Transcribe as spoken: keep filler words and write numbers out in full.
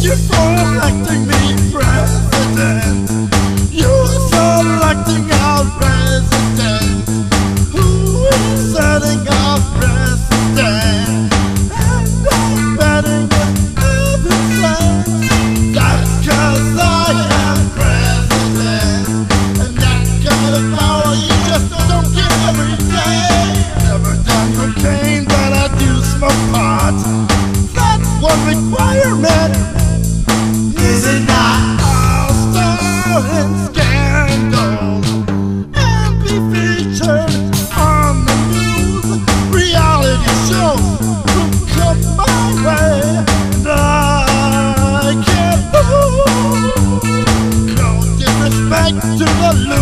You're electing me president. You're selecting our president. Who is setting our president? And I'm betting with every cent. That's 'cause I am president. And that kind of power you just don't get every day. Never done cocaine, but I do smoke pot. That's one requirement. Is it not? I'll star in scandals and be featured on the news. Reality shows will come my way, and I can't lose. No disrespect to the loser.